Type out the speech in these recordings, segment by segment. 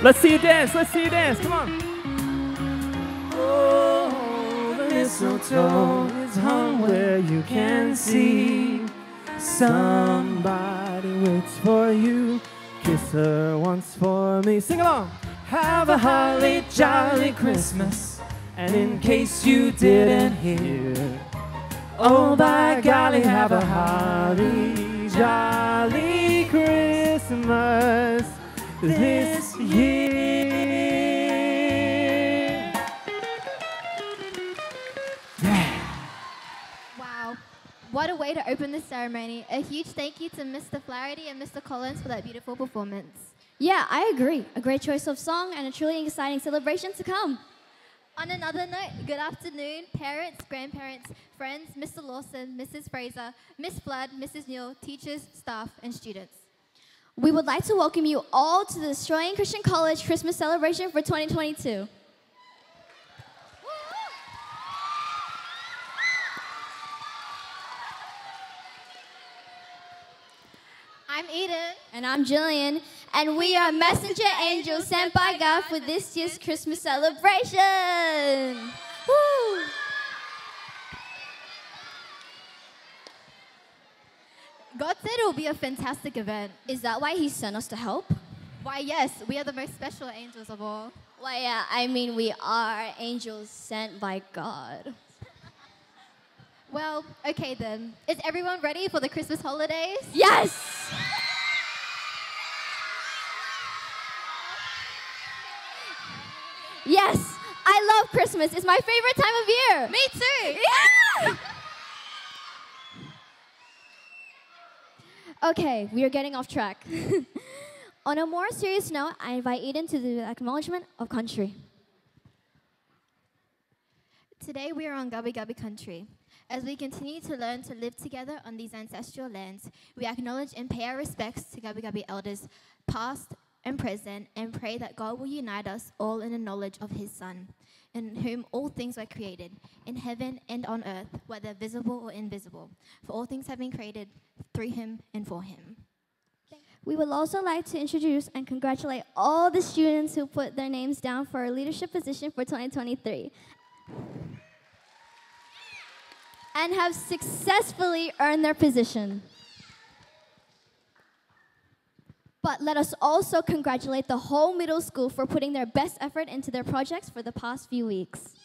Let's see you dance. Let's see you dance. Come on. Oh, the mistletoe is hung where you can see. Somebody waits for you. Kiss her once for me. Sing along. Have a holly jolly Christmas. And in case you didn't hear, oh by golly, have a holly jolly Christmas this year. Yeah. Wow. What a way to open this ceremony. A huge thank you to Mr. Flaherty and Mr. Collins for that beautiful performance. Yeah, I agree. A great choice of song and a truly exciting celebration to come. On another note, good afternoon, parents, grandparents, friends, Mr. Lawson, Mrs. Fraser, Miss Flood, Mrs. Neal, teachers, staff, and students. We would like to welcome you all to the Australian Christian College Christmas celebration for 2022. I'm Eden. And I'm Jillian, and we are messenger angels sent by God for this year's Christmas celebration. Woo! God said it will be a fantastic event. Is that why He sent us to help? Why, yes, we are the most special angels of all. Why, yeah, I mean, we are angels sent by God. Well, okay then. Is everyone ready for the Christmas holidays? Yes! Yes, I love Christmas. It's my favorite time of year. Me too. Yeah! Okay, we are getting off track. On a more serious note, I invite Eden to the acknowledgement of country. Today we are on Gubbi Gubbi country. As we continue to learn to live together on these ancestral lands, we acknowledge and pay our respects to Gubbi Gubbi elders, past and present, and pray that God will unite us all in the knowledge of His Son, in whom all things were created, in heaven and on earth, whether visible or invisible. For all things have been created through Him and for Him. We would also like to introduce and congratulate all the students who put their names down for a leadership position for 2023 and have successfully earned their position. But let us also congratulate the whole middle school for putting their best effort into their projects for the past few weeks.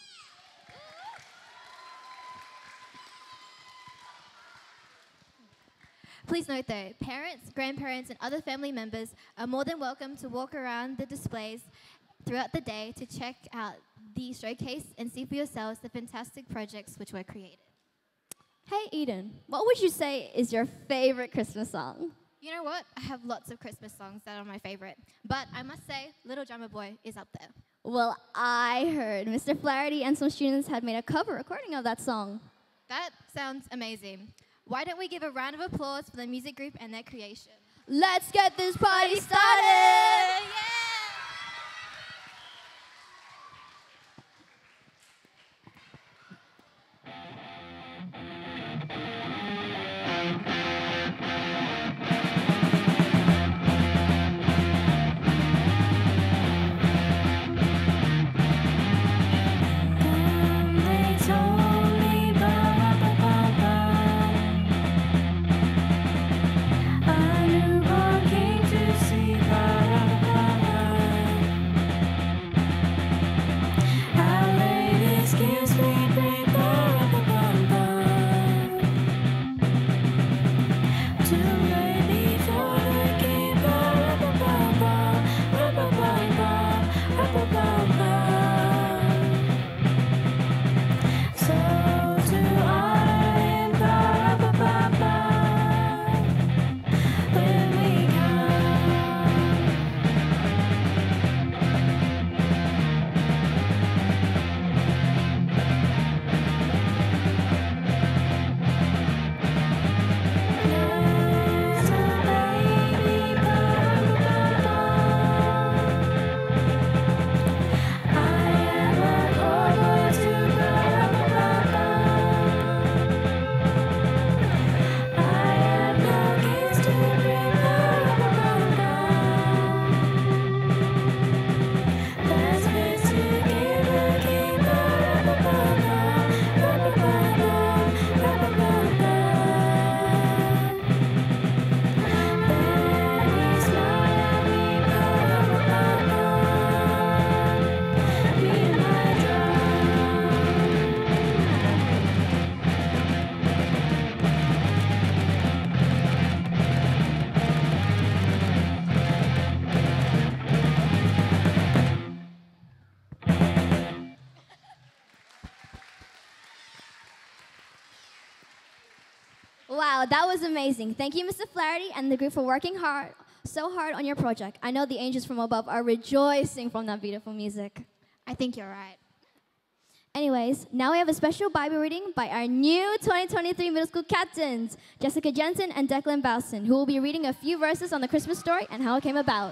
Please note though, parents, grandparents, and other family members are more than welcome to walk around the displays throughout the day to check out the showcase and see for yourselves the fantastic projects which were created. Hey Eden, what would you say is your favorite Christmas song? You know what? I have lots of Christmas songs that are my favorite, but I must say, Little Drummer Boy is up there. Well, I heard Mr. Flaherty and some students had made a cover recording of that song. That sounds amazing. Why don't we give a round of applause for the music group and their creation? Let's get this party started! Yeah! A newborn king to see, ba, ba, ba, ba. Wow, that was amazing. Thank you, Mr. Flaherty and the group for working so hard on your project. I know the angels from above are rejoicing from that beautiful music. I think you're right. Anyways, now we have a special Bible reading by our new 2023 middle school captains, Jessica Jensen and Declan Bowson, who will be reading a few verses on the Christmas story and how it came about.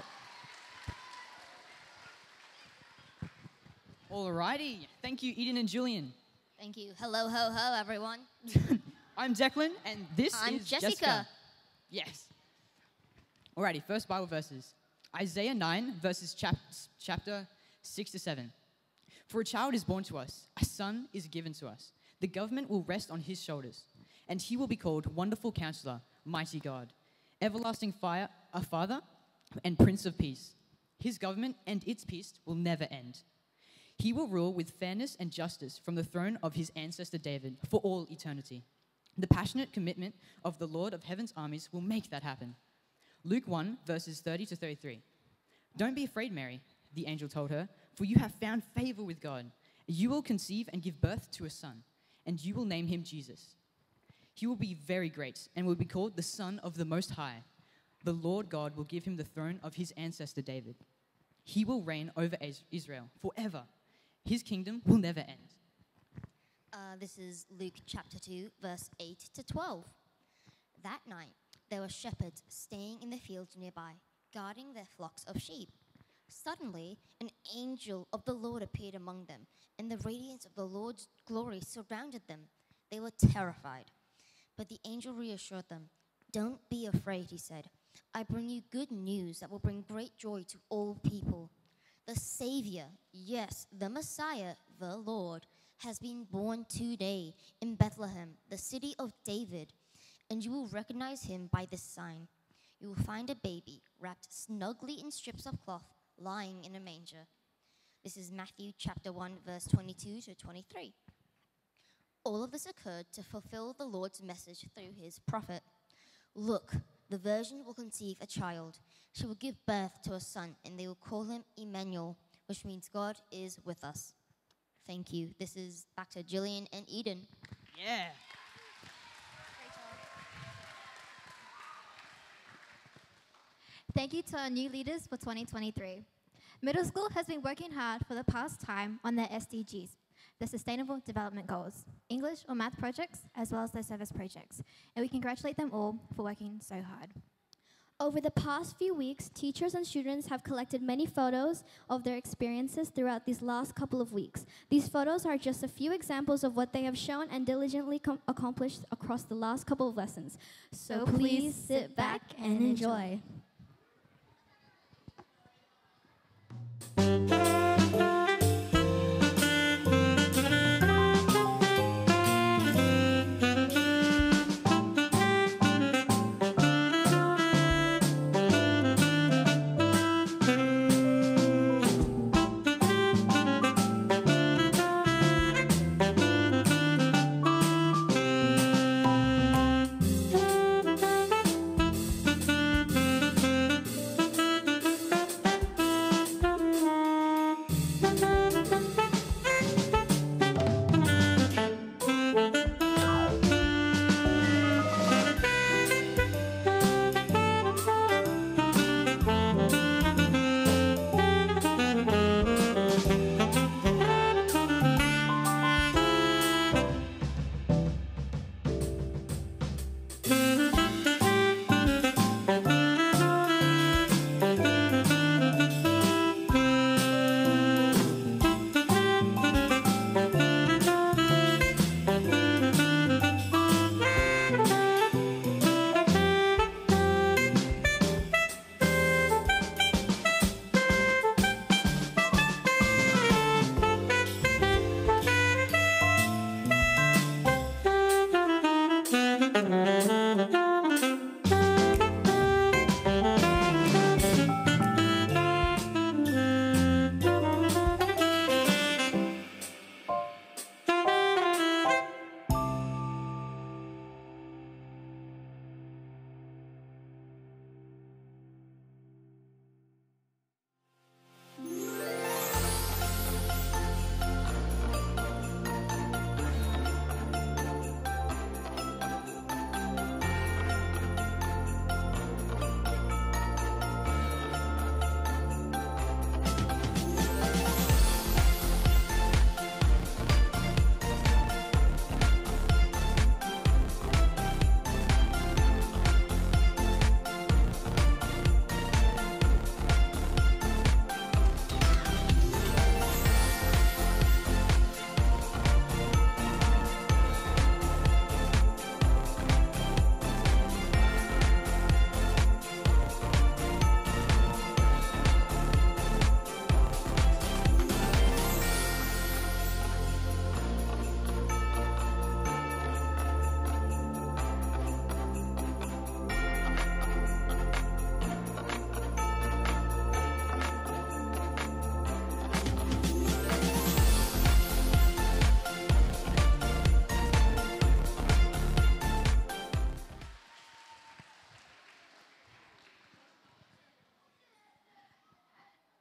Alrighty. Thank you, Eden and Julian. Thank you. Hello, ho, ho, everyone. I'm Declan, and this I'm is Jessica. Yes. Alrighty, first Bible verses. Isaiah 9, verses chapter 6 to 7. For a child is born to us, a son is given to us. The government will rest on his shoulders, and he will be called Wonderful Counselor, Mighty God, Everlasting Father, and Prince of Peace. His government and its peace will never end. He will rule with fairness and justice from the throne of his ancestor David for all eternity. The passionate commitment of the Lord of heaven's armies will make that happen. Luke 1, verses 30 to 33. Don't be afraid, Mary, the angel told her, for you have found favor with God. You will conceive and give birth to a son, and you will name him Jesus. He will be very great and will be called the Son of the Most High. The Lord God will give him the throne of his ancestor David. He will reign over Israel forever. His kingdom will never end. This is Luke chapter 2, verse 8 to 12. That night, there were shepherds staying in the fields nearby, guarding their flocks of sheep. Suddenly, an angel of the Lord appeared among them, and the radiance of the Lord's glory surrounded them. They were terrified. But the angel reassured them. Don't be afraid, he said. I bring you good news that will bring great joy to all people. The Savior, yes, the Messiah, the Lord, has been born today in Bethlehem, the city of David, and you will recognize him by this sign. You will find a baby wrapped snugly in strips of cloth, lying in a manger. This is Matthew chapter 1, verse 22 to 23. All of this occurred to fulfill the Lord's message through his prophet. Look, the virgin will conceive a child. She will give birth to a son, and they will call him Emmanuel, which means God is with us. Thank you. This is back to Jillian and Eden. Yeah. Thank you to our new leaders for 2023. Middle school has been working hard for the past time on their SDGs, the Sustainable Development Goals, English or math projects, as well as their service projects. And we congratulate them all for working so hard. Over the past few weeks, teachers and students have collected many photos of their experiences throughout these last couple of weeks. These photos are just a few examples of what they have shown and diligently accomplished across the last couple of lessons. So please sit back and enjoy.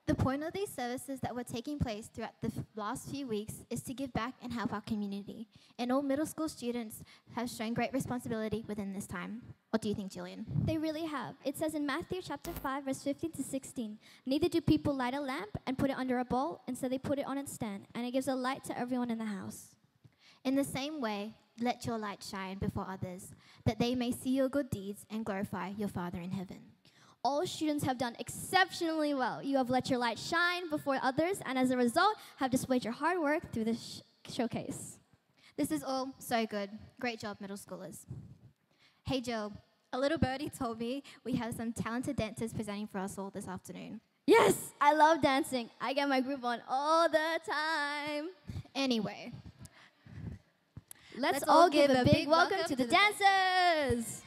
The point of these services that were taking place throughout the last few weeks is to give back and help our community. And all middle school students have shown great responsibility within this time. What do you think, Jillian? They really have. It says in Matthew chapter 5, verse 15 to 16, neither do people light a lamp and put it under a bowl, instead they put it on its stand, and it gives a light to everyone in the house. In the same way, let your light shine before others, that they may see your good deeds and glorify your Father in heaven. All students have done exceptionally well. You have let your light shine before others, and as a result, have displayed your hard work through this showcase. This is all so good. Great job, middle schoolers. Hey, Jill, a little birdie told me we have some talented dancers presenting for us all this afternoon. Yes, I love dancing. I get my groove on all the time. Anyway, Let's all give a big welcome to the dancers.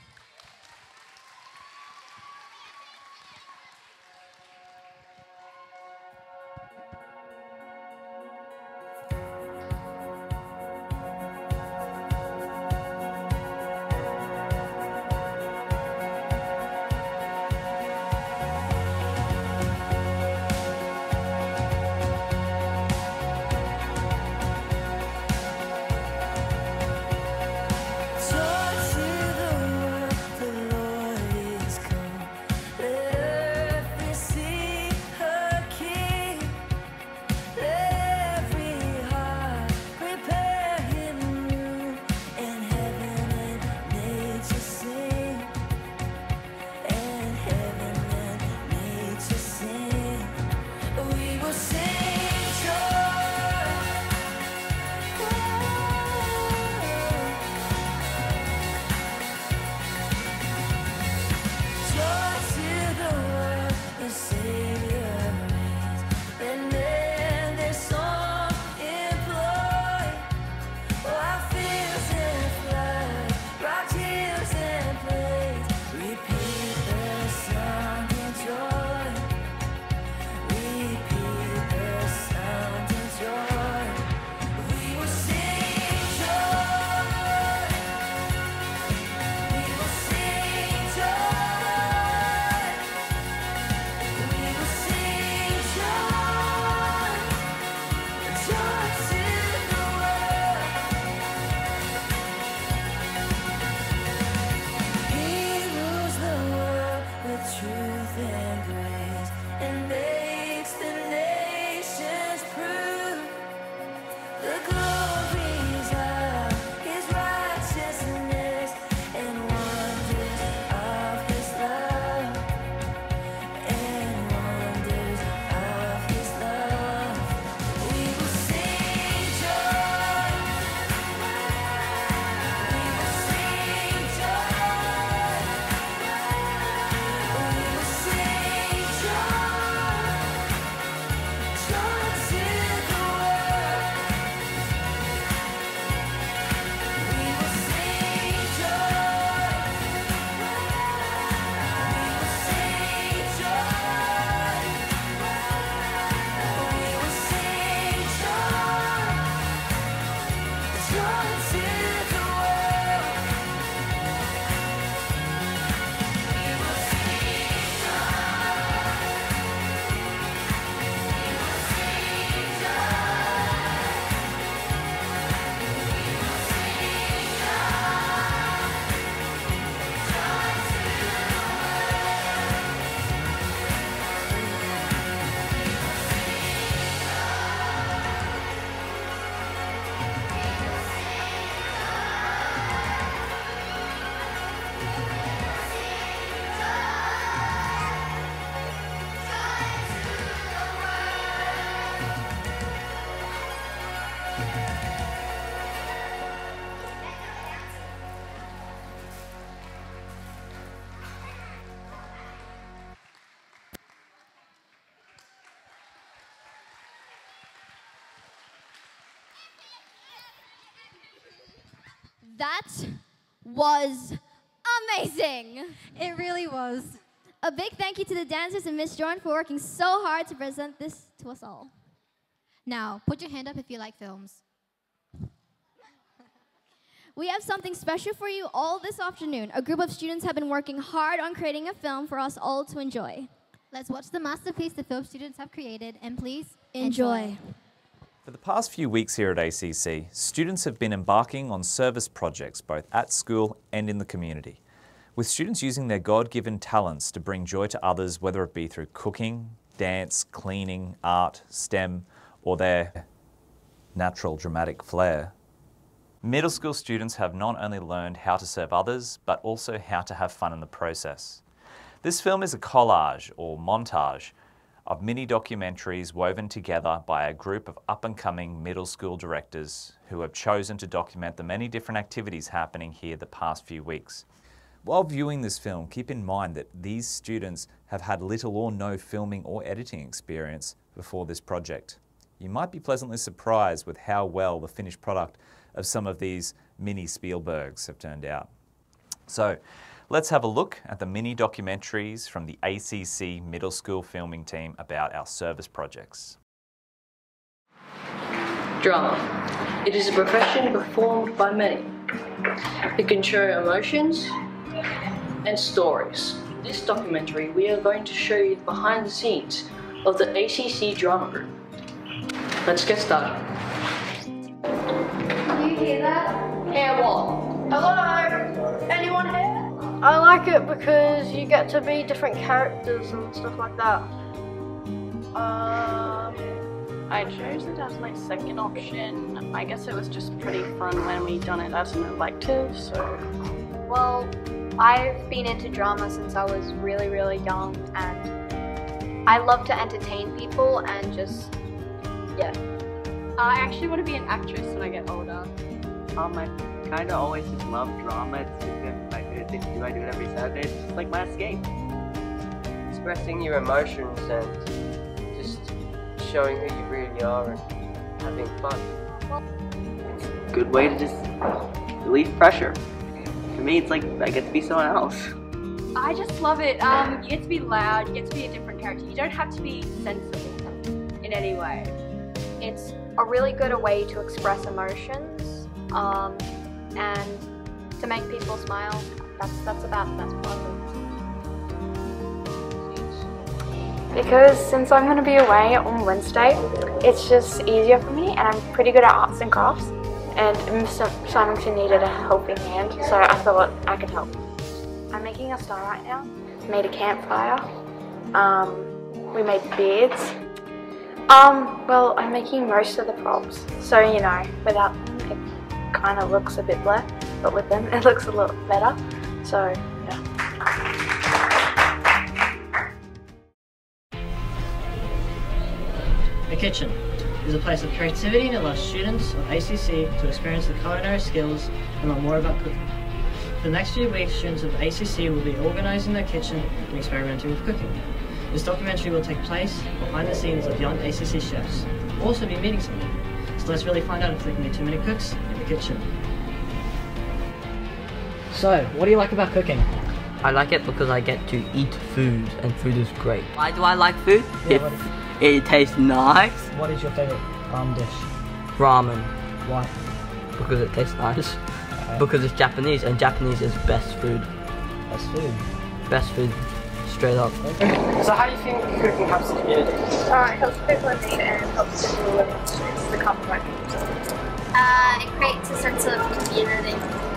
That was amazing. It really was. A big thank you to the dancers and Miss Jordan for working so hard to present this to us all. Now, put your hand up if you like films. We have something special for you all this afternoon. A group of students have been working hard on creating a film for us all to enjoy. Let's watch the masterpiece the film students have created and please Enjoy. For the past few weeks here at ACC, students have been embarking on service projects both at school and in the community, with students using their God-given talents to bring joy to others, whether it be through cooking, dance, cleaning, art, STEM, or their natural dramatic flair. Middle school students have not only learned how to serve others, but also how to have fun in the process. This film is a collage or montage of mini documentaries woven together by a group of up-and-coming middle school directors who have chosen to document the many different activities happening here the past few weeks. While viewing this film, keep in mind that these students have had little or no filming or editing experience before this project. You might be pleasantly surprised with how well the finished product of some of these mini Spielbergs have turned out. So, let's have a look at the mini documentaries from the ACC Middle School filming team about our service projects. Drama. It is a profession performed by many. It can show emotions and stories. In this documentary, we are going to show you the behind the scenes of the ACC drama group. Let's get started. Do you hear that? Hear what? Hello? Anyone here? I like it because you get to be different characters and stuff like that. I chose it as my second option. I guess it was just pretty fun when we done it as an elective, so... Well, I've been into drama since I was really, really young, and I love to entertain people and just, yeah. I actually want to be an actress when I get older. I kind of always just love drama. It's just been my favorite thing to do. I do it every Saturday. It's just like my escape. Expressing your emotions and just showing who you really are and having fun. It's a good way to just relieve pressure. For me, it's like I get to be someone else. I just love it. You get to be loud, you get to be a different character. You don't have to be sensible in any way. It's a really good way to express emotions and to make people smile. That's about the best part of it. Because since I'm going to be away on Wednesday, it's just easier for me, and I'm pretty good at arts and crafts, and Mr. Symington needed a helping hand, so I thought I could help. I'm making a star right now, made a campfire, we made beards. Well, I'm making most of the props, so you know, without them it kind of looks a bit blur, but with them it looks a lot better, so yeah. The kitchen is a place of creativity and allows students of ACC to experience the culinary skills and learn more about cooking. For the next few weeks, students of ACC will be organising their kitchen and experimenting with cooking. This documentary will take place behind the scenes of young ACC chefs. We'll also be meeting some of them, so let's really find out if there can be too many cooks in the kitchen. So, what do you like about cooking? I like it because I get to eat food, and food is great. Why do I like food? It tastes nice. What is your favourite dish? Ramen. Why? Because it tastes nice. Okay. Because it's Japanese, and Japanese is best food. Best food? Best food. Straight up. So how do you think cooking helps the community? It helps people in need and helps people living in the streets become more people. It creates a sense of community.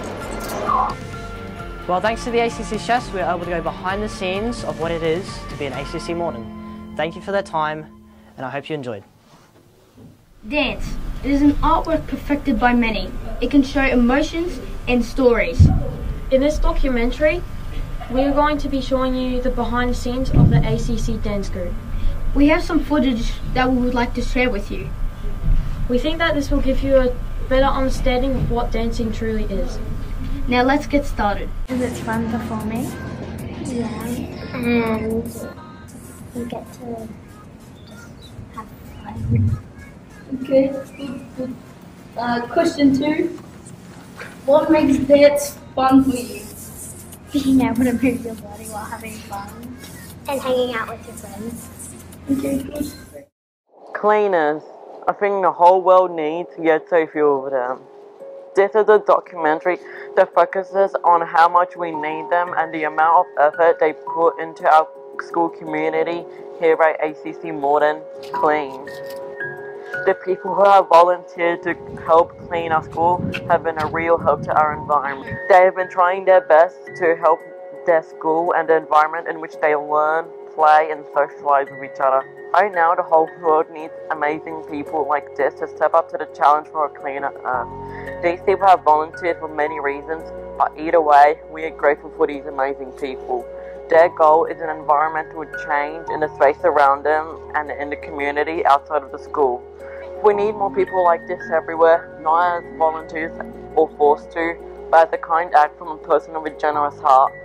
Well, thanks to the ACC chefs, we were able to go behind the scenes of what it is to be an ACC morning. Thank you for their time, and I hope you enjoyed. Dance. It is an artwork perfected by many. It can show emotions and stories. In this documentary, we are going to be showing you the behind the scenes of the ACC dance group. We have some footage that we would like to share with you. We think that this will give you a better understanding of what dancing truly is. Now let's get started. Is it fun performing? Yeah, and you get to just have fun. Okay, that's good. Question 2. What makes dance fun for you? Being able to move your body while having fun. And hanging out with your friends. Okay, good. Cleaners. I think the whole world needs to get so few of them. This is a documentary that focuses on how much we need them and the amount of effort they put into our school community here at ACC more than clean. The people who have volunteered to help clean our school have been a real help to our environment. They have been trying their best to help their school and the environment in which they learn, play and socialize with each other. Right now, the whole world needs amazing people like this to step up to the challenge for a cleaner earth. These people have volunteered for many reasons, but either way, we are grateful for these amazing people. Their goal is an environmental change in the space around them and in the community outside of the school. We need more people like this everywhere, not as volunteers or forced to, but as a kind act from a person with a generous heart.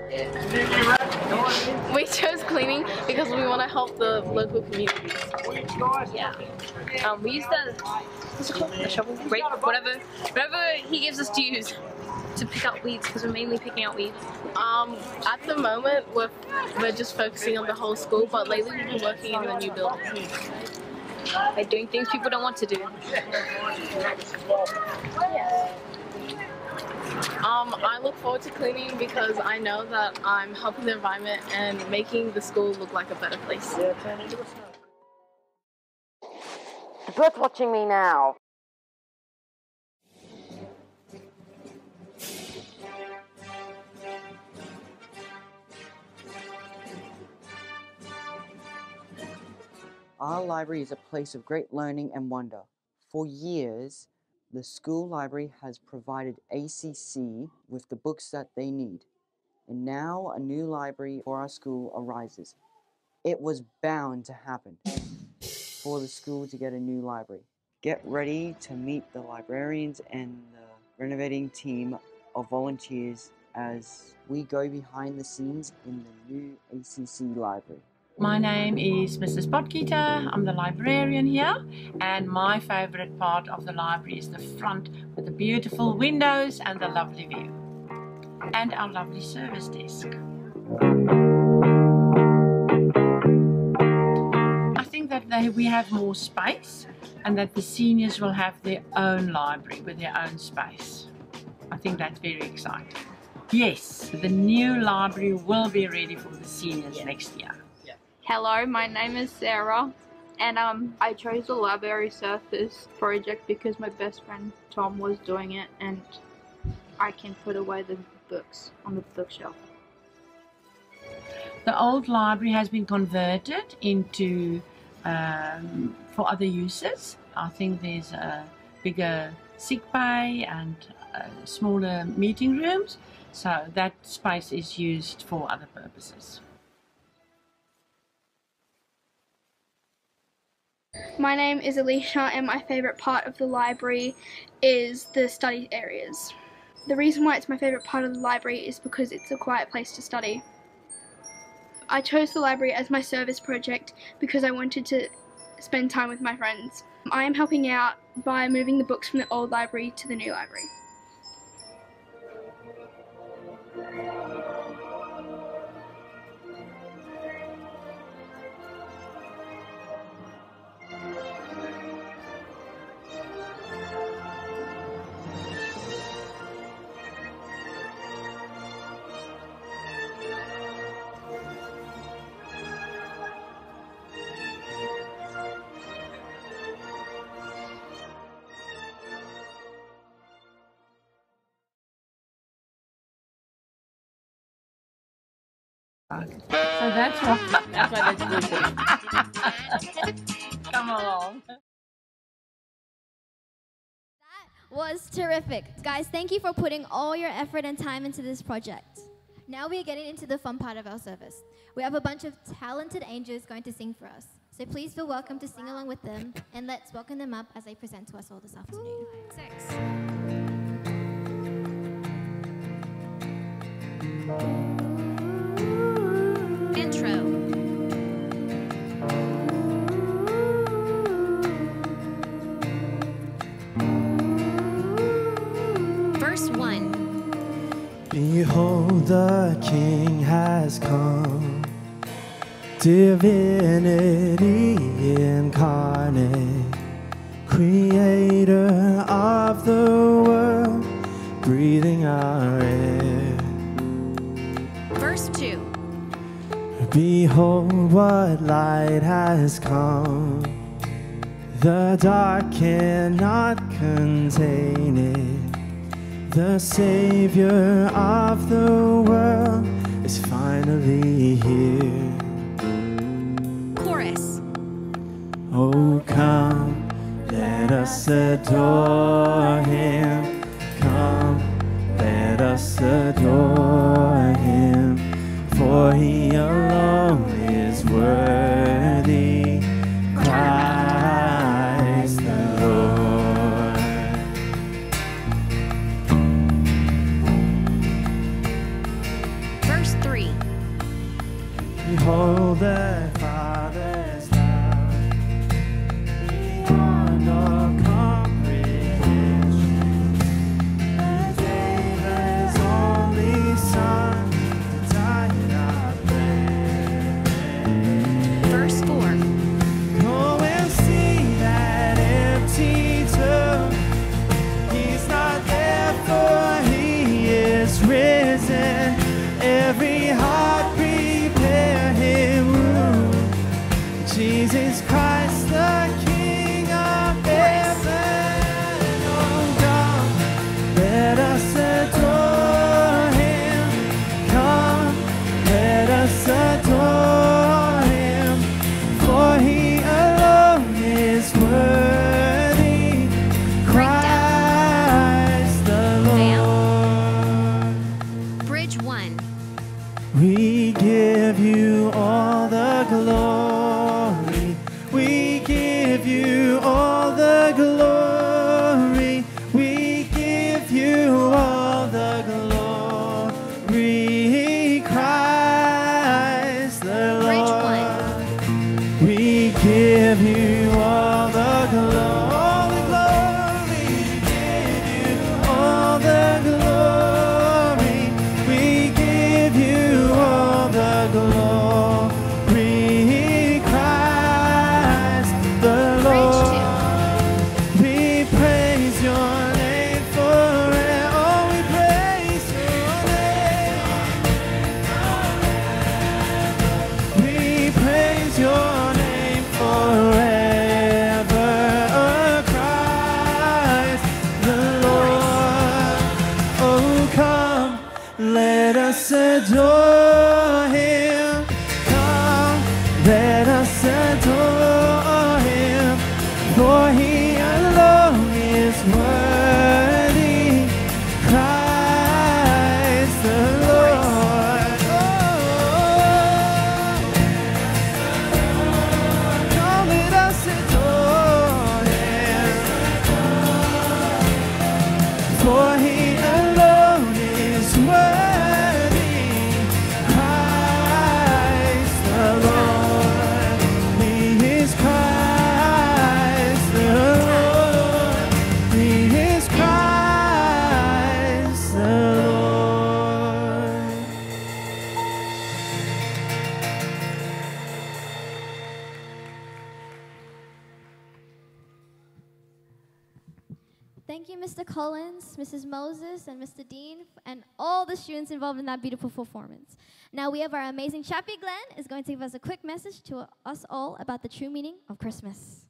We chose cleaning because we want to help the local communities. Yeah. We use the shovel, rake, whatever he gives us to use to pick up weeds, because we're mainly picking out weeds. At the moment, we're just focusing on the whole school, but lately we've been working in the new building. Like doing things people don't want to do. I look forward to cleaning because I know that I'm helping the environment and making the school look like a better place. The bird's watching me now. Our library is a place of great learning and wonder. For years, the school library has provided ACC with the books that they need. And now a new library for our school arises. It was bound to happen for the school to get a new library. Get ready to meet the librarians and the renovating team of volunteers as we go behind the scenes in the new ACC library. My name is Mrs. Potgieter. I'm the librarian here, and my favorite part of the library is the front with the beautiful windows and the lovely view, and our lovely service desk. I think that we have more space and that the seniors will have their own library with their own space. I think that's very exciting. Yes, the new library will be ready for the seniors next year. Hello, my name is Sarah, and I chose the library surface project because my best friend Tom was doing it, and I can put away the books on the bookshelf. The old library has been converted into for other uses. I think there's a bigger sick bay and smaller meeting rooms, so that space is used for other purposes. My name is Alicia, and my favourite part of the library is the study areas. The reason why it's my favourite part of the library is because it's a quiet place to study. I chose the library as my service project because I wanted to spend time with my friends. I am helping out by moving the books from the old library to the new library. So that's why let's do this. Come along. Was terrific. Guys, thank you for putting all your effort and time into this project. Now we are getting into the fun part of our service. We have a bunch of talented angels going to sing for us. So please feel welcome to sing along with them, and let's welcome them up as they present to us all this afternoon. 6. Intro. Verse 1. Behold, the King has come, divinity incarnate, creator of the world, breathing our air. Verse 2. Behold, what light has come. The dark cannot contain it. The Savior of the world is finally here. Chorus. Oh, come, let us adore Him. Come, let us adore Him. For He alone is worthy. Christ the Lord. Verse 3. Behold the Father's love, beyond all comprehension. He gave His only Son to die in our place. Verse 4. Go and see that empty tomb. He's not there, for He is risen. Every heart prepare Him room. Jesus Christ, the King of heaven. Oh, come, let us adore Him. Come, let us adore Him. For He alone is worthy. Christ the Lord. Bridge 1. We give you all the glory. We give you all the glory. We give you all the glory. Christ the Lord. We give you all the glory. All the glory. We give you all the glory. Christ the Lord. We praise your name forever. Oh, we praise your name. We praise your name forever. Christ the Lord. Oh, come, let us adore Him. Come, let us adore Him. For He alone is worthy. Christ the Lord. Come, let us adore Him. For He alone is worthy. Christ the Lord. He is Christ the Lord. He is Christ the Lord. Thank you, Mr. Collins, Mrs. Moses, and Mr. Dean, and all the students involved in that beautiful performance. Now we have our amazing Chappie Glenn is going to give us a quick message to us all about the true meaning of Christmas.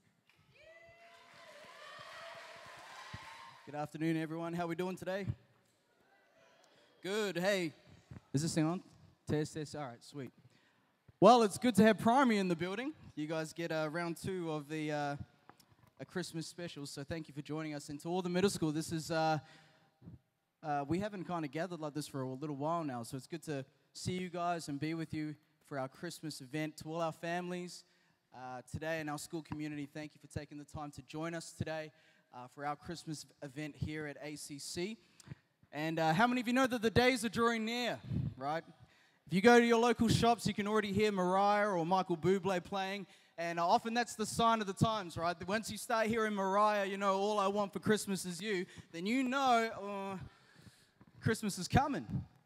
Good afternoon, everyone. How are we doing today? Good. Hey, is this thing on? Test, test. All right, sweet. Well, it's good to have primary in the building. You guys get round 2 of the a Christmas special, so thank you for joining us. And to all the middle school, this is, we haven't kind of gathered like this for a little while now, so it's good to see you guys and be with you for our Christmas event. To all our families today and our school community, thank you for taking the time to join us today for our Christmas event here at ACC. And how many of you know that the days are drawing near, right? If you go to your local shops, you can already hear Mariah or Michael Bublé playing. And often that's the sign of the times, right? Once you start hearing Mariah, you know, All I Want for Christmas Is You, then you know Christmas is coming.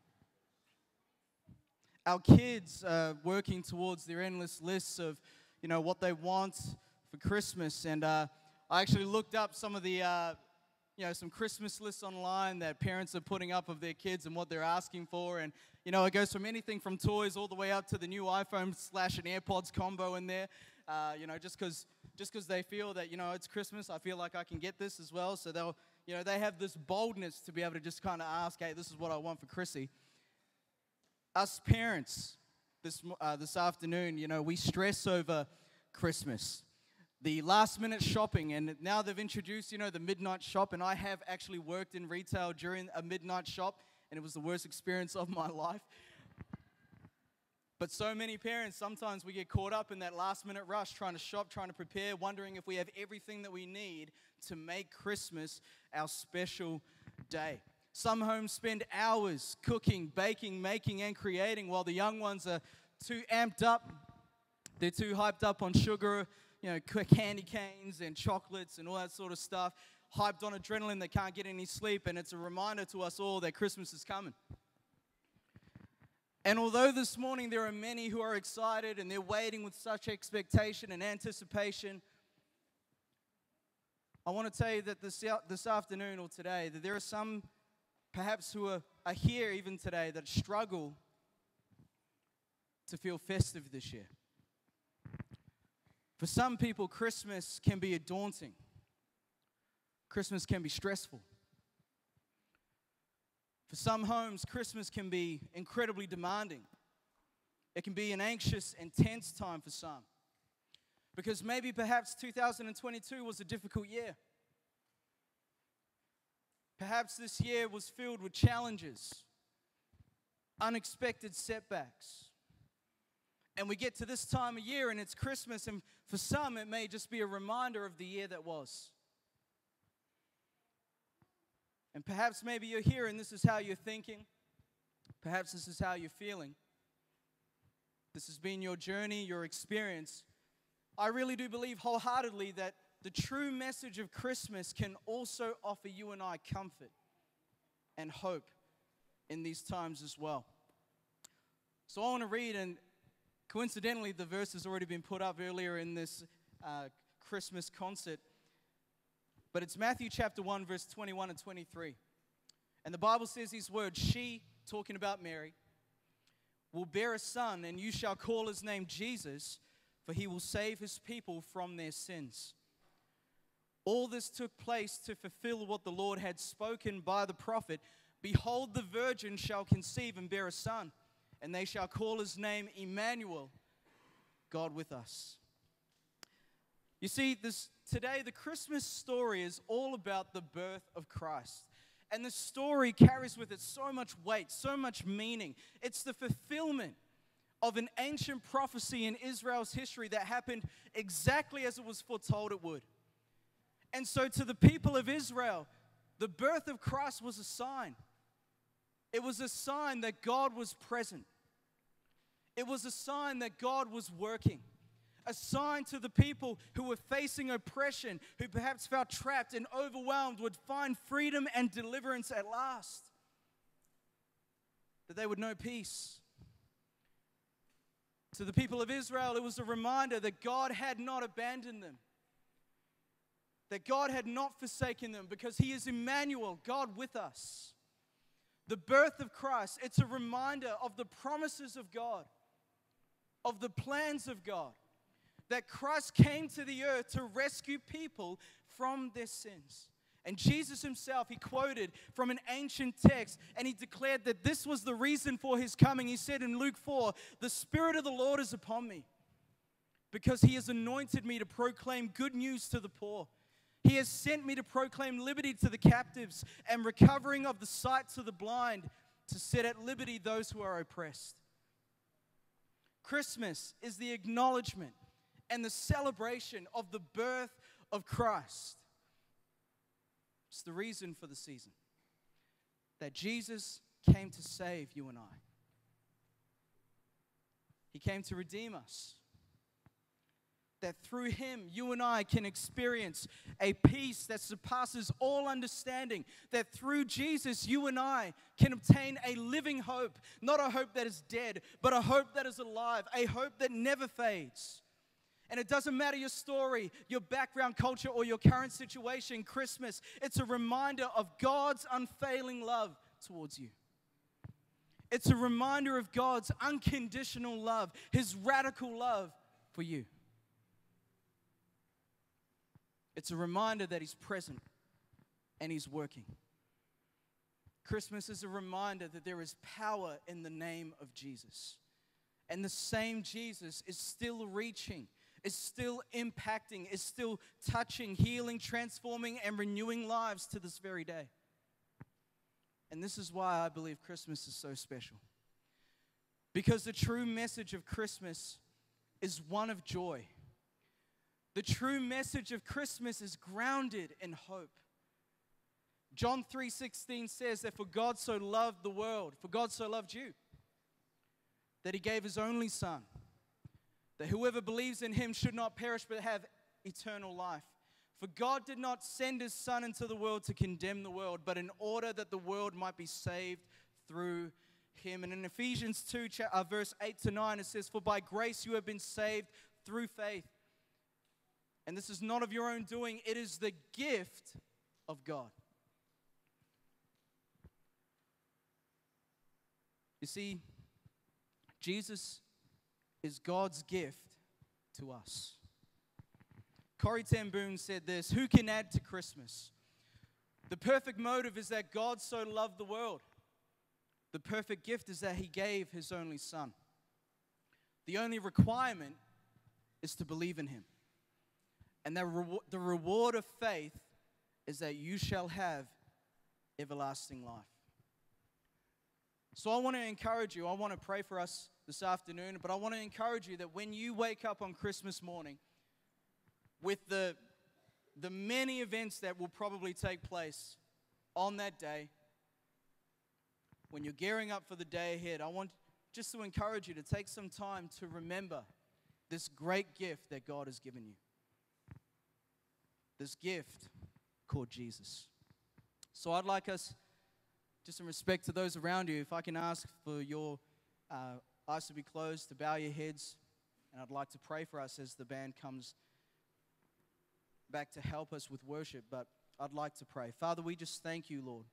Our kids are working towards their endless lists of, you know, what they want for Christmas. And I actually looked up some of the some Christmas lists online that parents are putting up of their kids and what they're asking for. And, it goes from anything from toys all the way up to the new iPhone / an AirPods combo in there. Just because they feel that, it's Christmas, I feel like I can get this as well. So they have this boldness to be able to just kind of ask, hey, this is what I want for Chrissy. Us parents, this afternoon, we stress over Christmas. The last-minute shopping, and now they've introduced, the midnight shop, and I have actually worked in retail during a midnight shop, and it was the worst experience of my life. But so many parents, sometimes we get caught up in that last-minute rush, trying to shop, trying to prepare, wondering if we have everything that we need to make Christmas our special day. Some homes spend hours cooking, baking, making, and creating, while the young ones are too amped up. They're too hyped up on sugar, candy canes and chocolates and all that sort of stuff, hyped on adrenaline, they can't get any sleep, and it's a reminder to us all that Christmas is coming. And although this morning there are many who are excited and they're waiting with such expectation and anticipation, I want to tell you that this afternoon or today, that there are some perhaps who are here even today that struggle to feel festive this year. For some people, Christmas can be daunting. Christmas can be stressful. For some homes, Christmas can be incredibly demanding. It can be an anxious and tense time for some. Because maybe perhaps 2022 was a difficult year. Perhaps this year was filled with challenges, unexpected setbacks. And we get to this time of year and it's Christmas, and for some it may just be a reminder of the year that was. And perhaps maybe you're here and this is how you're thinking. Perhaps this is how you're feeling. This has been your journey, your experience. I really do believe wholeheartedly that the true message of Christmas can also offer you and I comfort and hope in these times as well. So I want to read, and coincidentally, the verse has already been put up earlier in this Christmas concert. But it's Matthew chapter 1, verse 21 and 23. And the Bible says these words, "She," talking about Mary, "will bear a son, and you shall call his name Jesus, for he will save his people from their sins." All this took place to fulfill what the Lord had spoken by the prophet. "Behold, the virgin shall conceive and bear a son, and they shall call his name Emmanuel," God with us. You see, today the Christmas story is all about the birth of Christ. And the story carries with it so much weight, so much meaning. It's the fulfillment of an ancient prophecy in Israel's history that happened exactly as it was foretold it would. And so to the people of Israel, the birth of Christ was a sign. It was a sign that God was present. It was a sign that God was working. A sign to the people who were facing oppression, who perhaps felt trapped and overwhelmed, would find freedom and deliverance at last. That they would know peace. To the people of Israel, it was a reminder that God had not abandoned them. That God had not forsaken them, because He is Emmanuel, God with us. The birth of Christ, it's a reminder of the promises of God, of the plans of God. That Christ came to the earth to rescue people from their sins. And Jesus himself, he quoted from an ancient text, and he declared that this was the reason for his coming. He said in Luke 4, "The Spirit of the Lord is upon me, because he has anointed me to proclaim good news to the poor. He has sent me to proclaim liberty to the captives and recovering of the sight to the blind, to set at liberty those who are oppressed." Christmas is the acknowledgement and the celebration of the birth of Christ. It's the reason for the season. That Jesus came to save you and I. He came to redeem us. That through Him, you and I can experience a peace that surpasses all understanding. That through Jesus, you and I can obtain a living hope. Not a hope that is dead, but a hope that is alive. A hope that never fades. And it doesn't matter your story, your background, culture, or your current situation, Christmas, it's a reminder of God's unfailing love towards you. It's a reminder of God's unconditional love, His radical love for you. It's a reminder that He's present and He's working. Christmas is a reminder that there is power in the name of Jesus. And the same Jesus is still reaching, is still impacting, is still touching, healing, transforming, and renewing lives to this very day. And this is why I believe Christmas is so special. Because the true message of Christmas is one of joy. The true message of Christmas is grounded in hope. John 3:16 says that for God so loved the world, for God so loved you, that He gave His only Son, that whoever believes in Him should not perish but have eternal life. For God did not send His Son into the world to condemn the world, but in order that the world might be saved through Him. And in Ephesians 2, verse 8 to 9, it says, for by grace you have been saved through faith. And this is not of your own doing, it is the gift of God. You see, Jesus is God's gift to us. Corrie ten Boom said this, who can add to Christmas? The perfect motive is that God so loved the world. The perfect gift is that He gave His only Son. The only requirement is to believe in Him. And the reward of faith is that you shall have everlasting life. So I want to encourage you, I want to pray for us this afternoon, but I want to encourage you that when you wake up on Christmas morning, with the many events that will probably take place on that day, when you're gearing up for the day ahead, I want just to encourage you to take some time to remember this great gift that God has given you. This gift called Jesus. So I'd like us, just in respect to those around you, if I can ask for your eyes to be closed, to bow your heads, and I'd like to pray for us as the band comes back to help us with worship, but I'd like to pray. Father, we just thank you, Lord.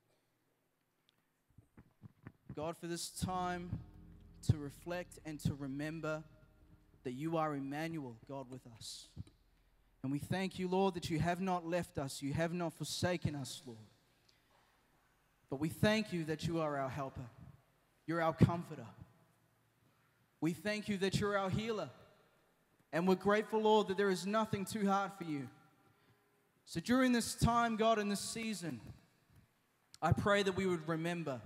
God, for this time to reflect and to remember that you are Emmanuel, God, with us. And we thank you, Lord, that you have not left us, you have not forsaken us, Lord. But we thank you that you are our helper, you're our comforter. We thank you that you're our healer. And we're grateful, Lord, that there is nothing too hard for you. So during this time, God, in this season, I pray that we would remember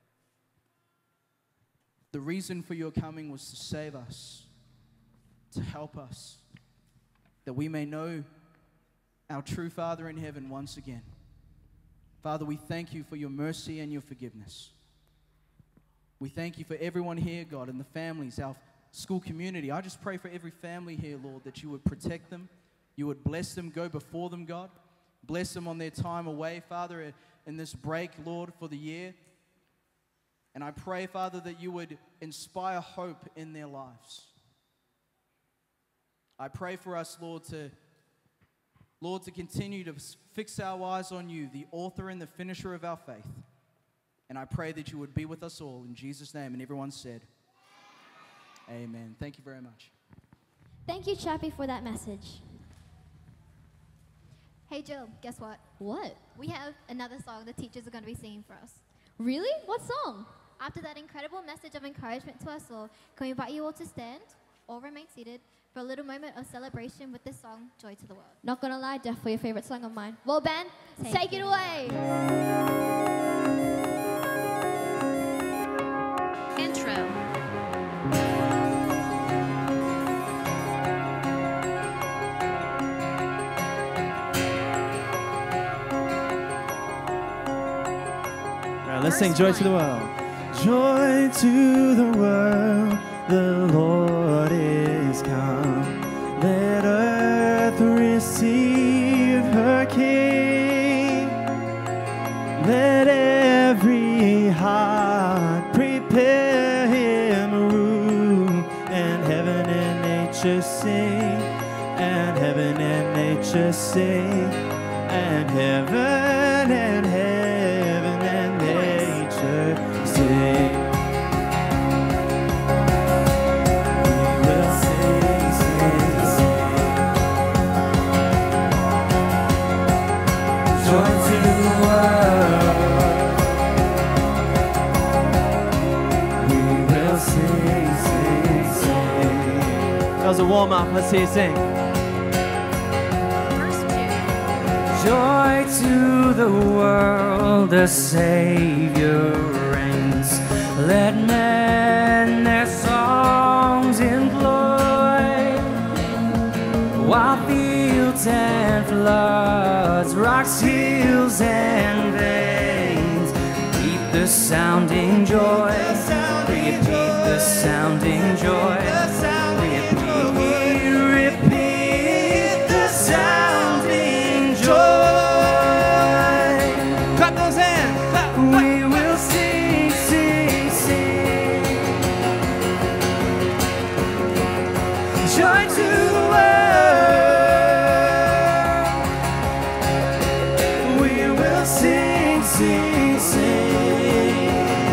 the reason for your coming was to save us, to help us, that we may know our true Father in heaven once again. Father, we thank you for your mercy and your forgiveness. We thank you for everyone here, God, and the families, our school community. I just pray for every family here, Lord, that you would protect them, you would bless them, go before them, God. Bless them on their time away, Father, in this break, Lord, for the year. And I pray, Father, that you would inspire hope in their lives. I pray for us, Lord, to continue to fix our eyes on you, the author and the finisher of our faith. And I pray that you would be with us all in Jesus' name. And everyone said, amen. Thank you very much. Thank you, Chappie, for that message. Hey, Jill, guess what? What? We have another song the teachers are going to be singing for us. Really? What song? After that incredible message of encouragement to us all, can we invite you all to stand or remain seated for a little moment of celebration with this song, Joy to the World. Not gonna lie, definitely your favorite song of mine. Well, Ben, take it away. Intro. Right, let's sing Joy to the World. Joy to the world, the Lord is come. Let earth receive her King. Let every heart prepare him room, and heaven and nature sing. creatures sing, and heaven and heaven and nature sing. We will sing, sing, sing. Joy to the world. We will sing, sing, sing. That was a warm-up. Let's hear you sing. Joy to the world, the Savior reigns. Let men their songs employ, while fields and floods, rocks, hills, and veins keep the sounding joy. Repeat the sounding joy. Repeat the sounding joy. Clap those hands. Clap, clap. We will sing, sing, sing. Joy to the world. We will sing, sing, sing.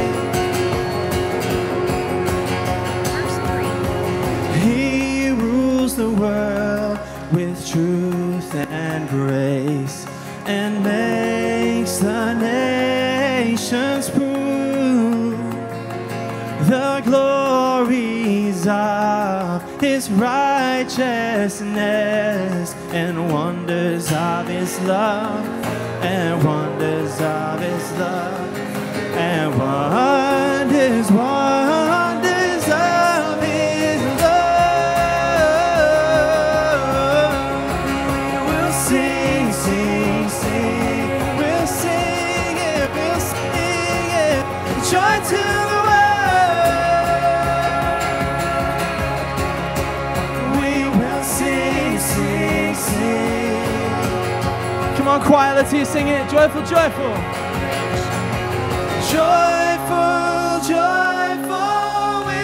He rules the world with truth and grace, and makes the nations prove the glories of his righteousness, and wonders of his love, and wonders of his love, and wonders, wonders of his love. We will sing, sing, sing. We'll sing it, we'll sing it. Joy to the world. We will sing, sing, sing. Come on, choir, let's hear you sing it. Joyful, joyful. Joyful, joyful, we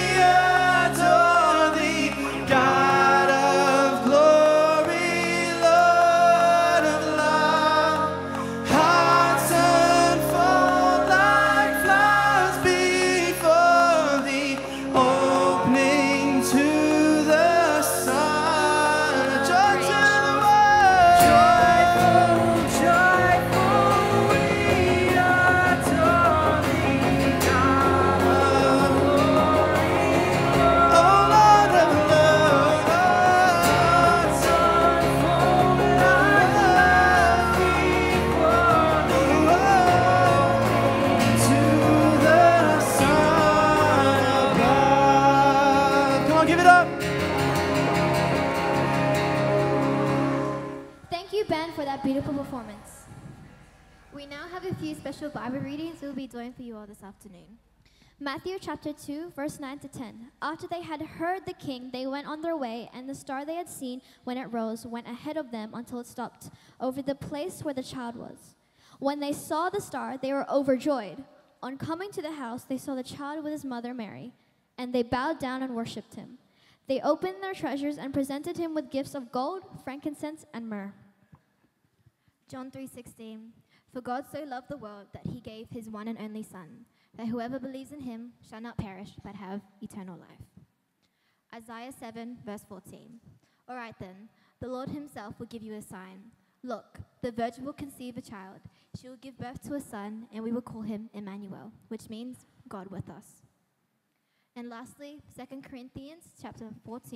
adore thee, God of glory, Lord of love. Hearts unfold like flowers before thee, opening to the sun. Joy to the world. Joyful, joyful, we adore thee, God of glory, oh Lord of love. Hearts unfold like flowers before thee, to the sun above. Come on, give it up. Thank you, Ben, for that beautiful performance. We now have a few special Bible readings we'll be doing for you all this afternoon. Matthew chapter 2, verse 9 to 10. After they had heard the king, they went on their way, and the star they had seen when it rose went ahead of them until it stopped over the place where the child was. When they saw the star, they were overjoyed. On coming to the house, they saw the child with his mother Mary, and they bowed down and worshipped him. They opened their treasures and presented him with gifts of gold, frankincense, and myrrh. John 3:16. For God so loved the world that he gave his one and only Son, that whoever believes in him shall not perish but have eternal life. Isaiah 7, verse 14. All right then, the Lord himself will give you a sign. Look, the virgin will conceive a child. She will give birth to a son, and we will call him Emmanuel, which means God with us. And lastly, 2 Corinthians chapter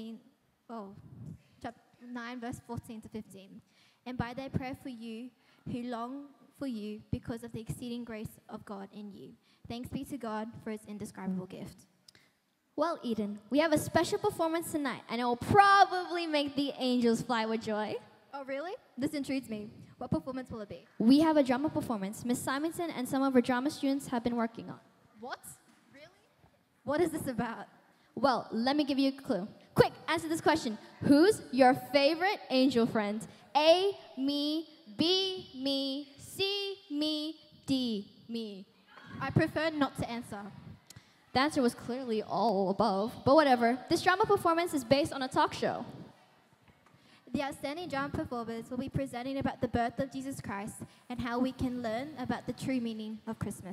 9, verse 14 to 15. And by their prayer for you, who long for you because of the exceeding grace of God in you. Thanks be to God for his indescribable gift. Well, Eden, we have a special performance tonight, and it will probably make the angels fly with joy. Oh, really? This intrigues me. What performance will it be? We have a drama performance Miss Simonson and some of our drama students have been working on. What? Really? What is this about? Well, let me give you a clue. Quick, answer this question. Who's your favorite angel friend? A, me, B, me, C, me, D, me. I prefer not to answer. The answer was clearly all above, but whatever. This drama performance is based on a talk show. The outstanding drama performers will be presenting about the birth of Jesus Christ and how we can learn about the true meaning of Christmas.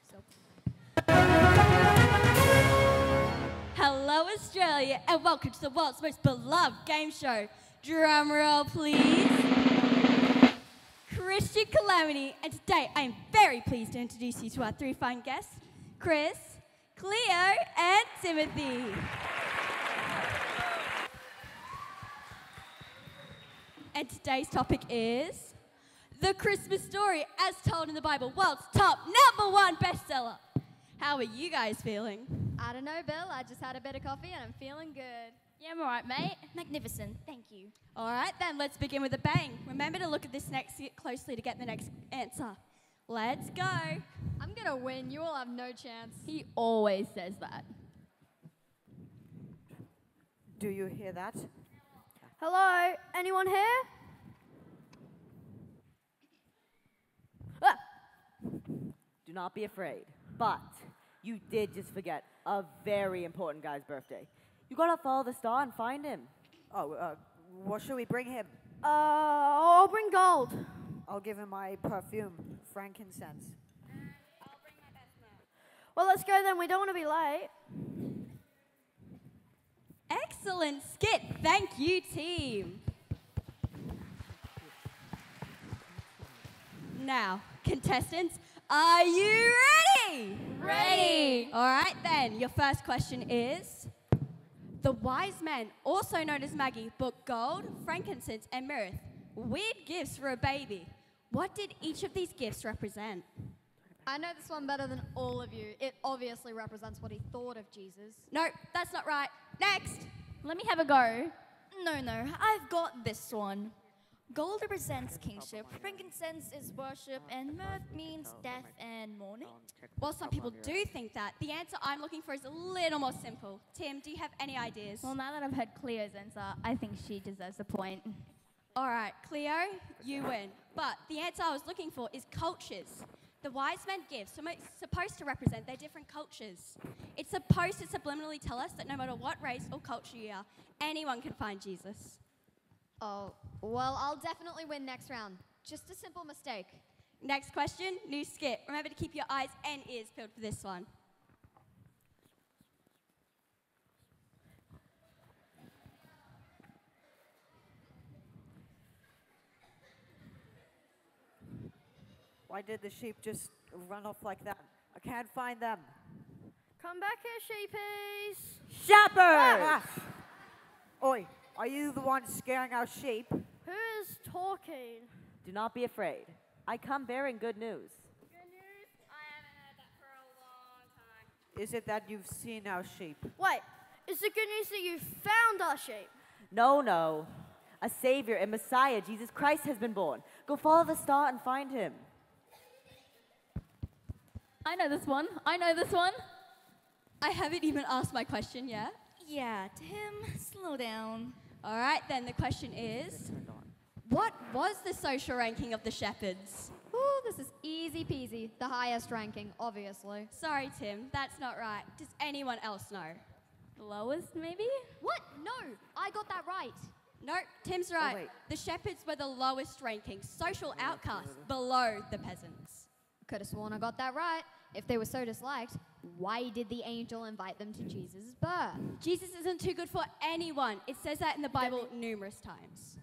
Hello, Australia, and welcome to the world's most beloved game show. Drum roll, please. Christian Calamity, and today I am very pleased to introduce you to our three fine guests, Chris, Cleo, and Timothy. And today's topic is the Christmas story as told in the Bible, world's top #1 bestseller. How are you guys feeling? I don't know, Bill. I just had a bit of coffee and I'm feeling good. Yeah, I'm all right, mate. Magnificent. Thank you. All right, then, let's begin with a bang. Remember to look at this next skit closely to get the next answer. Let's go. I'm going to win. You all have no chance. He always says that. Do you hear that? Hello? Anyone here? Ah! Do not be afraid, but you did just forget a very important guy's birthday. You gotta follow the star and find him. Oh, what should we bring him? I'll bring gold. I'll give him my perfume, frankincense. Well, let's go then. We don't want to be late. Excellent skit. Thank you, team. Now, contestants, are you ready? Ready. All right, then. Your first question is, the wise men, also known as Magi, bought gold, frankincense, and myrrh, weird gifts for a baby. What did each of these gifts represent? I know this one better than all of you. It obviously represents what he thought of Jesus. No, that's not right. Next. Let me have a go. No, I've got this one. Gold represents kingship, frankincense is worship, and myrrh means death and mourning. Well, some people do think that. The answer I'm looking for is a little more simple. Tim, do you have any ideas? Well, now that I've heard Cleo's answer, I think she deserves a point. All right, Cleo, you win. But the answer I was looking for is cultures. The wise men gifts are supposed to represent their different cultures. It's supposed to subliminally tell us that no matter what race or culture you are, anyone can find Jesus. Oh, well, I'll definitely win next round. Just a simple mistake. Next question, new skit. Remember to keep your eyes and ears peeled for this one. Why did the sheep just run off like that? I can't find them. Come back here, sheepies. Shepherds! Oi, are you the one scaring our sheep? Who is talking? Do not be afraid. I come bearing good news. Good news? I haven't heard that for a long time. Is it that you've seen our sheep? Wait, is the good news that you found our sheep? No. A Savior and Messiah, Jesus Christ, has been born. Go follow the star and find him. I know this one. I haven't even asked my question yet. Yeah, Tim, slow down. All right, then the question is, what was the social ranking of the shepherds? Ooh, this is easy peasy. The highest ranking, obviously. Sorry, Tim, that's not right. Does anyone else know? The lowest, maybe? What? No, I got that right. No, Tim's right. wait. The shepherds were the lowest ranking, social outcasts, below the peasants. Could have sworn I got that right. If they were so disliked, why did the angel invite them to Jesus' birth? Jesus isn't too good for anyone. It says that in the Bible numerous times.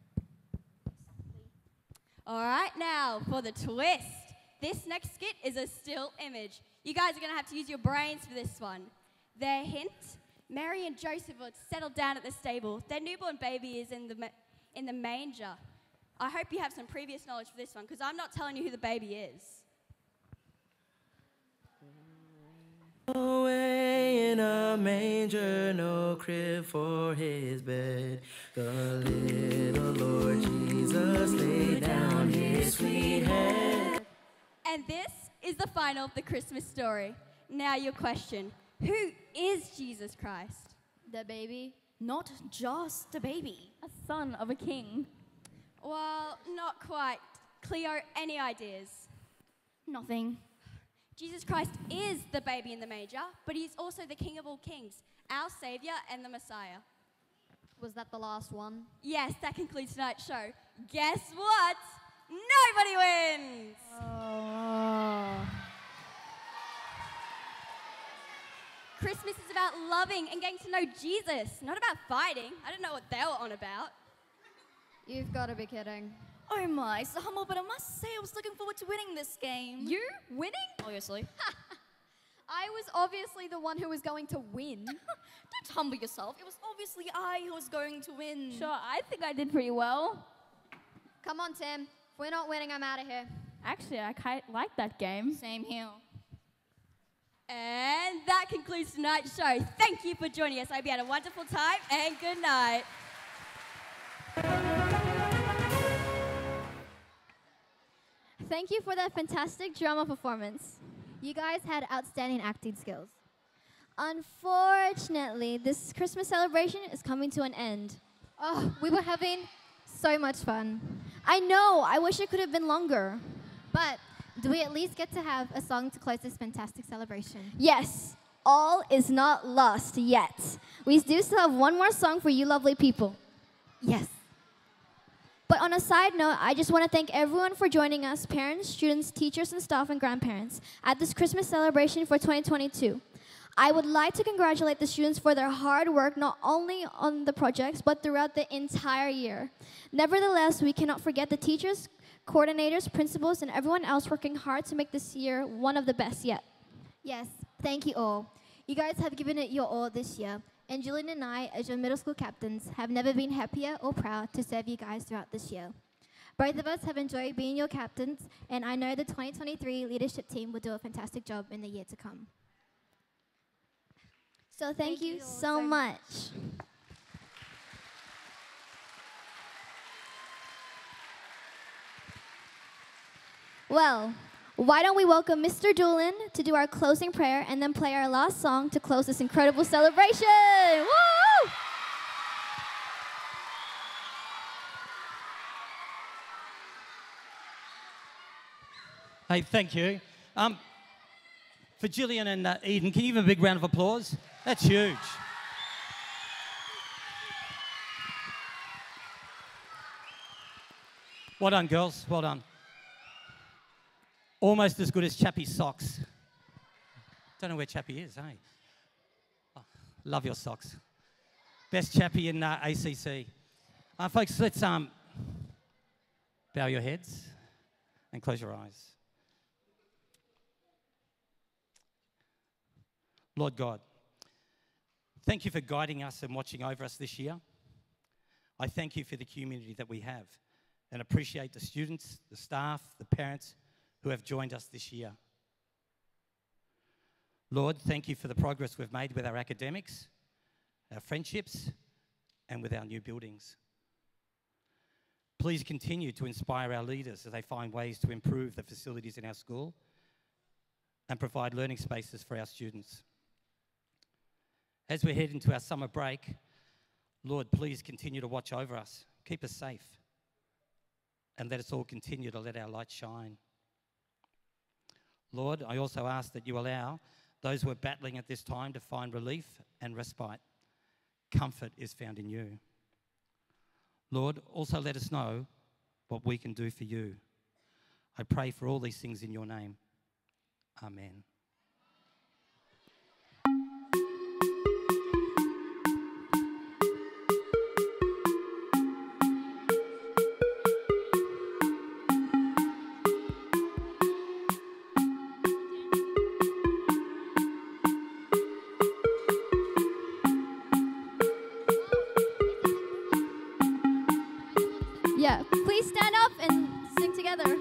All right, now for the twist. This next skit is a still image. You guys are going to have to use your brains for this one. Their hint, Mary and Joseph are settled down at the stable. Their newborn baby is in the manger. I hope you have some previous knowledge for this one, because I'm not telling you who the baby is. Away in a manger, no crib for his bed. The little Lord Jesus laid down his sweet head. And this is the final of the Christmas story. Now your question, who is Jesus Christ? The baby? Not just a baby, a son of a king. Well, not quite. Cleo, any ideas? Nothing. Jesus Christ is the baby in the manger, but he's also the King of all kings, our Savior and the Messiah. Was that the last one? Yes, that concludes tonight's show. Guess what? Nobody wins! Christmas is about loving and getting to know Jesus, not about fighting. I don't know what they were on about. You've got to be kidding. Oh my, so humble, but I must say I was looking forward to winning this game. You? Winning? Obviously. I was obviously the one who was going to win. Don't humble yourself. It was obviously I who was going to win. Sure, I think I did pretty well. Come on, Tim. If we're not winning, I'm out of here. Actually, I quite like that game. Same here. And that concludes tonight's show. Thank you for joining us. I hope you had a wonderful time, and good night. Thank you for that fantastic drama performance. You guys had outstanding acting skills. Unfortunately, this Christmas celebration is coming to an end. Oh, we were having so much fun. I know, I wish it could have been longer. But do we at least get to have a song to close this fantastic celebration? Yes, all is not lost yet. We do still have one more song for you lovely people. Yes. But on a side note, I just want to thank everyone for joining us, parents, students, teachers, and staff and grandparents, at this Christmas celebration for 2022. I would like to congratulate the students for their hard work, not only on the projects, but throughout the entire year. Nevertheless, we cannot forget the teachers, coordinators, principals, and everyone else working hard to make this year one of the best yet. Yes, thank you all. You guys have given it your all this year. And Julian and I, as your middle school captains, have never been happier or proud to serve you guys throughout this year. Both of us have enjoyed being your captains, and I know the 2023 leadership team will do a fantastic job in the year to come. So thank you so much. Well, why don't we welcome Mr. Doolin to do our closing prayer and then play our last song to close this incredible celebration. Woo! Hey, thank you. For Gillian and Eden, can you give them a big round of applause? That's huge. Well done, girls. Well done. Almost as good as Chappie's socks. Don't know where Chappie is, hey? Oh, love your socks. Best Chappie in ACC. Folks, let's bow your heads and close your eyes. Lord God, thank you for guiding us and watching over us this year. I thank you for the community that we have and appreciate the students, the staff, the parents who have joined us this year. Lord, thank you for the progress we've made with our academics, our friendships, and with our new buildings. Please continue to inspire our leaders as they find ways to improve the facilities in our school and provide learning spaces for our students. As we head into our summer break, Lord, please continue to watch over us, keep us safe, and let us all continue to let our light shine. Lord, I also ask that you allow those who are battling at this time to find relief and respite. Comfort is found in you. Lord, also let us know what we can do for you. I pray for all these things in your name. Amen. Yeah, please stand up and sing together.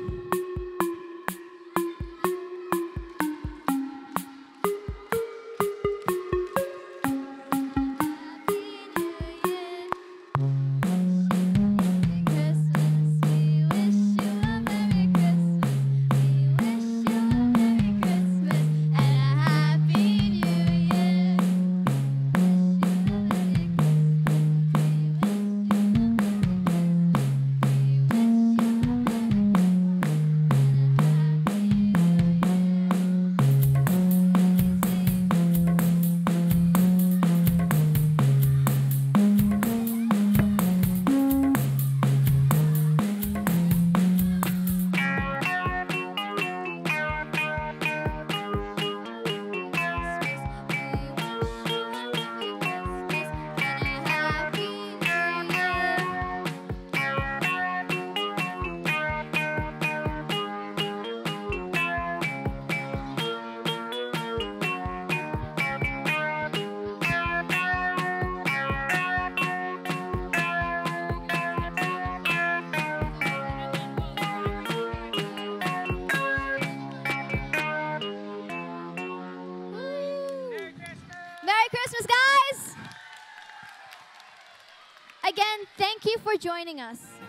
Again, thank you for joining us.